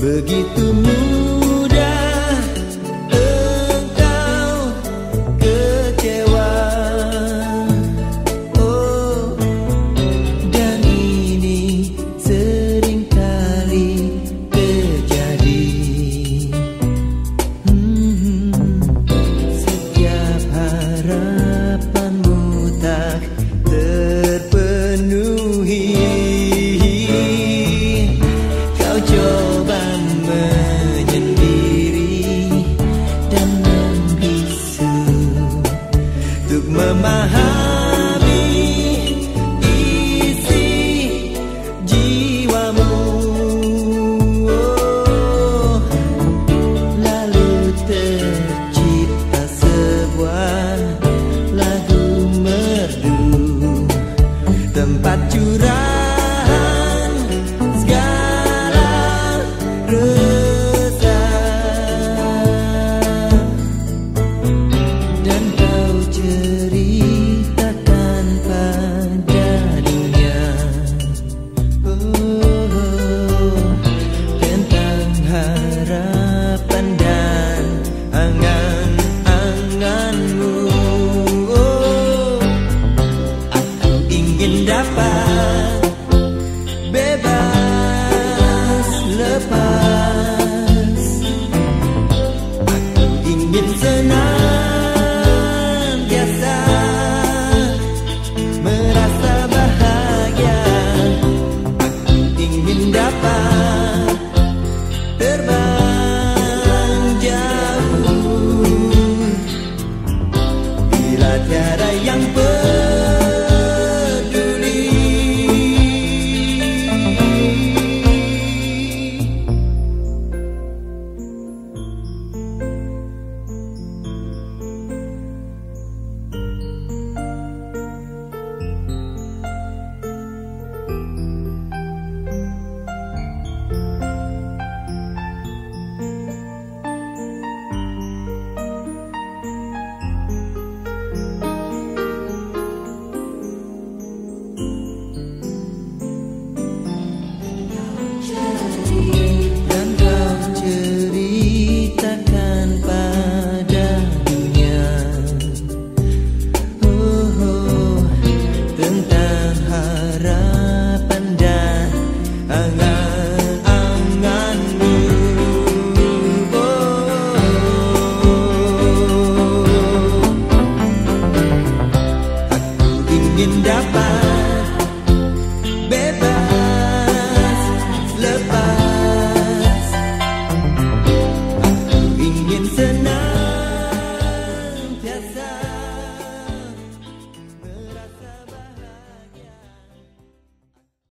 Begitu mudah engkau kecewa. Oh, dan ini seringkali terjadi. Setiap harapanmu tak terpenuhi. Kau coba menyendiri dan membisu untuk memahami isi jiwamu. Oh, lalu tercipta sebuah lagu merdu, tempat curahan segala resah, dan kau ceritakan pada dunia tentang harapan dan angan-anganmu. Aku ingin dapat bebas lepas